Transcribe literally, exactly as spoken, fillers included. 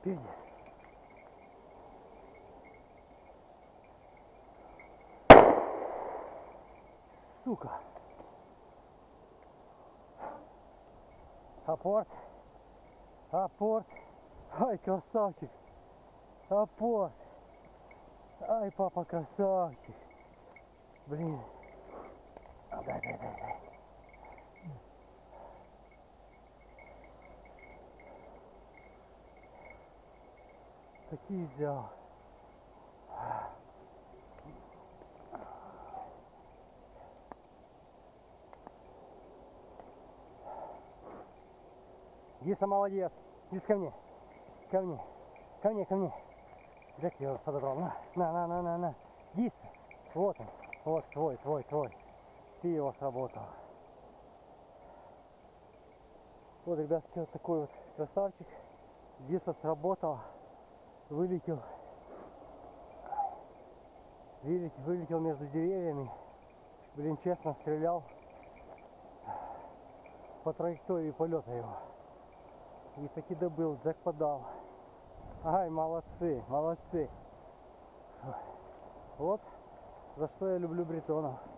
Впереди. Сука. Апорт. Апорт. Ай, красавчик. Апорт. Ай, папа, красавчик. Блин. А, дай, дай, дай, дай. Такие взял. Диса, молодец. Дис, ко мне. Ко мне. Ко мне, ко мне. Как я его подобрал? На, на, на, на, на, на. Дис. Вот он. Вот твой, твой, твой. Ты его сработал. Вот, ребятки, вот такой вот красавчик. Диса сработал. Вылетел. Вылетел, вылетел между деревьями. Блин, честно, стрелял по траектории полета его. И таки добыл, джек подал. Ай, молодцы, молодцы. Вот за что я люблю бретонов.